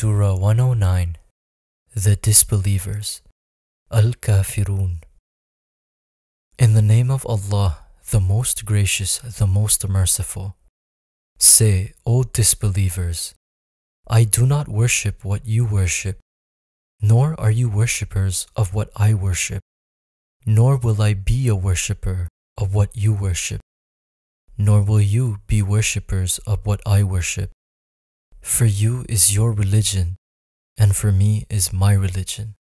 Surah 109, The Disbelievers, Al-Kafirun. In the name of Allah, the most gracious, the most merciful. Say, O disbelievers, I do not worship what you worship, nor are you worshippers of what I worship, nor will I be a worshipper of what you worship, nor will you be worshippers of what I worship. For you is your religion, and for me is my religion.